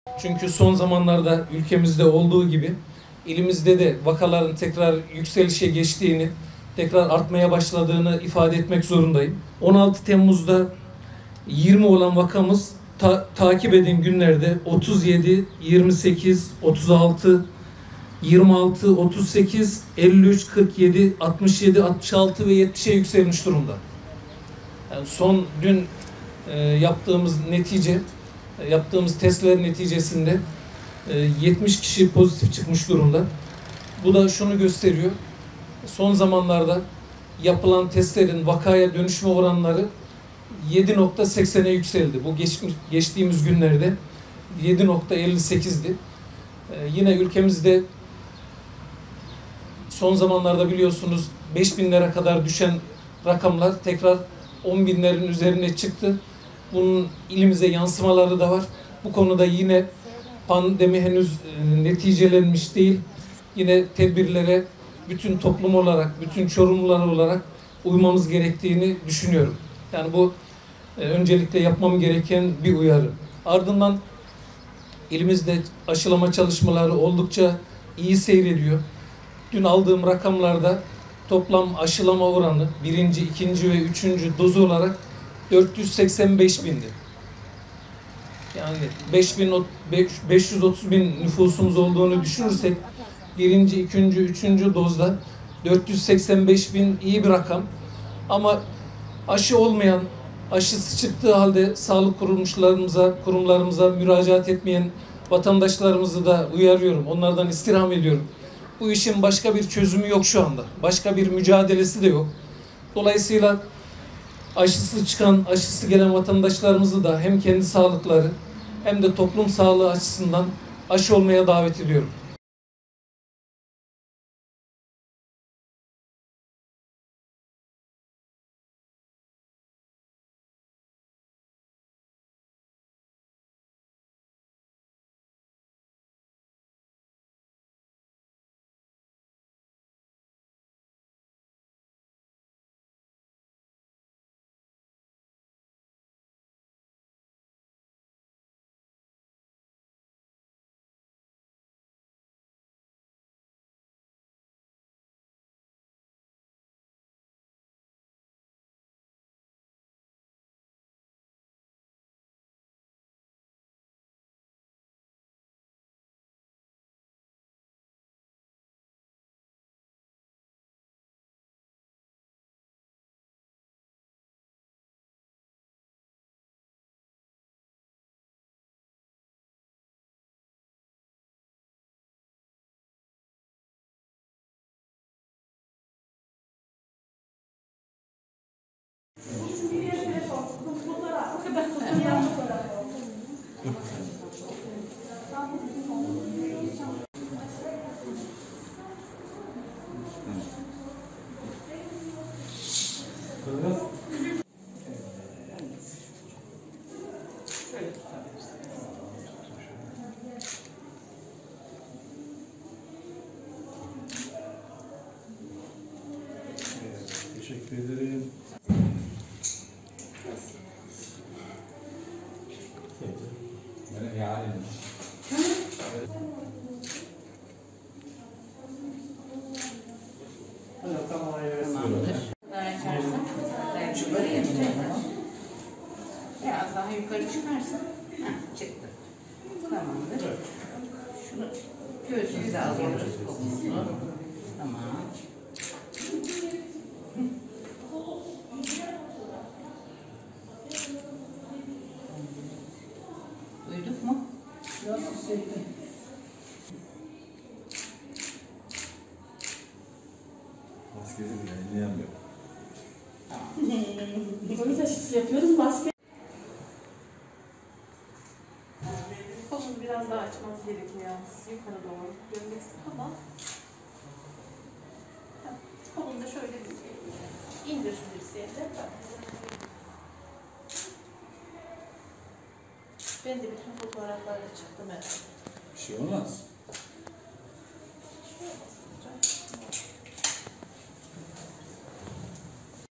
Çünkü son zamanlarda ülkemizde olduğu gibi ilimizde de vakaların tekrar yükselişe geçtiğini, tekrar artmaya başladığını ifade etmek zorundayım. 16 Temmuz'da 20 olan vakamız takip eden günlerde 37, 28, 36, 26, 38, 53, 47, 67, 66 ve 70'e yükselmiş durumda. Yani son dün yaptığımız testler neticesinde 70 kişi pozitif çıkmış durumda. Bu da şunu gösteriyor. Son zamanlarda yapılan testlerin vakaya dönüşme oranları 7.80'e yükseldi. Bu geçtiğimiz günlerde 7.58'di. Yine ülkemizde son zamanlarda biliyorsunuz 5.000'lere kadar düşen rakamlar tekrar 10.000'lerin üzerine çıktı. Bunun ilimize yansımaları da var. Bu konuda yine pandemi henüz neticelenmiş değil. Yine tedbirlere bütün toplum olarak, bütün Çorumlular olarak uymamız gerektiğini düşünüyorum. Yani bu öncelikle yapmam gereken bir uyarı. Ardından ilimizde aşılama çalışmaları oldukça iyi seyrediyor. Dün aldığım rakamlarda toplam aşılama oranı birinci, ikinci ve üçüncü doz olarak 485 bindi. Yani 530 bin nüfusumuz olduğunu düşünürsek birinci, ikinci, üçüncü dozda 485 bin iyi bir rakam. Ama aşı olmayan, aşısı çıktığı halde sağlık kurumlarımıza müracaat etmeyen vatandaşlarımızı da uyarıyorum. Onlardan istirham ediyorum. Bu işin başka bir çözümü yok şu anda. Başka bir mücadelesi de yok. Dolayısıyla aşısı çıkan, aşısı gelen vatandaşlarımızı da hem kendi sağlıkları hem de toplum sağlığı açısından aşı olmaya davet ediyorum. Teşekkür ederim. Biraz daha yukarı çıkarsın. Çıktı. Tamamdır. Şunu göğsümüze alıyoruz. Tamam. Duyduk mu? Biraz hissettim. Maskesi yayınlayamıyor. Polis aşısı yapıyoruz, maske. Kolunu biraz daha açmanız gerekiyor yalnız. Yukarı doğru dönmesin ama kolunu da şöyle bir indir dirseğe de. Ben de bütün fotoğraflarla çıktım herhalde. Bir şey olmaz.